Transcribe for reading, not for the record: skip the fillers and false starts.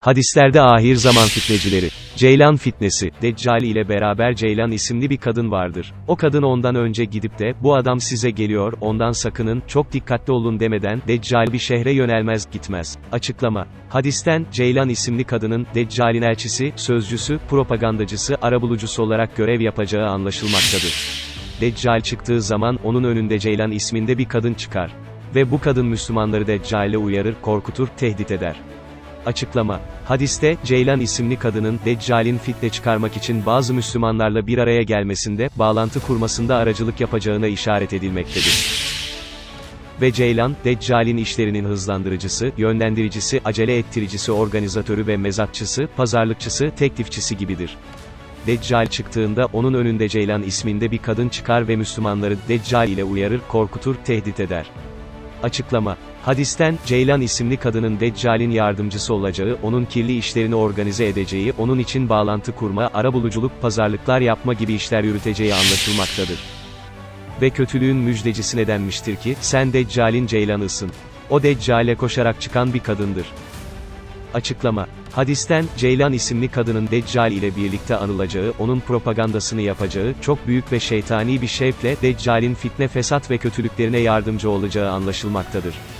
Hadislerde ahir zaman fitnecileri. Ceylan fitnesi. Deccal ile beraber Ceylan isimli bir kadın vardır. O kadın ondan önce gidip de, bu adam size geliyor, ondan sakının, çok dikkatli olun demeden, Deccal bir şehre yönelmez, gitmez. Açıklama. Hadisten, Ceylan isimli kadının, Deccal'in elçisi, sözcüsü, propagandacısı, arabulucusu olarak görev yapacağı anlaşılmaktadır. Deccal çıktığı zaman, onun önünde Ceylan isminde bir kadın çıkar. Ve bu kadın Müslümanları Deccal'e uyarır, korkutur, tehdit eder. Açıklama. Hadiste, Ceylan isimli kadının, Deccal'in fitne çıkarmak için bazı Müslümanlarla bir araya gelmesinde, bağlantı kurmasında aracılık yapacağına işaret edilmektedir. Ve Ceylan, Deccal'in işlerinin hızlandırıcısı, yönlendiricisi, acele ettiricisi, organizatörü ve mezatçısı, pazarlıkçısı, teklifçisi gibidir. Deccal çıktığında, onun önünde Ceylan isminde bir kadın çıkar ve Müslümanları, Deccal ile uyarır, korkutur, tehdit eder. Açıklama. Hadisten, Ceylan isimli kadının Deccal'in yardımcısı olacağı, onun kirli işlerini organize edeceği, onun için bağlantı kurma, arabuluculuk, pazarlıklar yapma gibi işler yürüteceği anlaşılmaktadır. Ve kötülüğün müjdecisine denmiştir ki, sen Deccal'in Ceylan'ısın. O Deccal'e koşarak çıkan bir kadındır. Açıklama. Hadisten, Ceylan isimli kadının Deccal ile birlikte anılacağı, onun propagandasını yapacağı, çok büyük ve şeytani bir şevkle, Deccal'in fitne, fesat ve kötülüklerine yardımcı olacağı anlaşılmaktadır.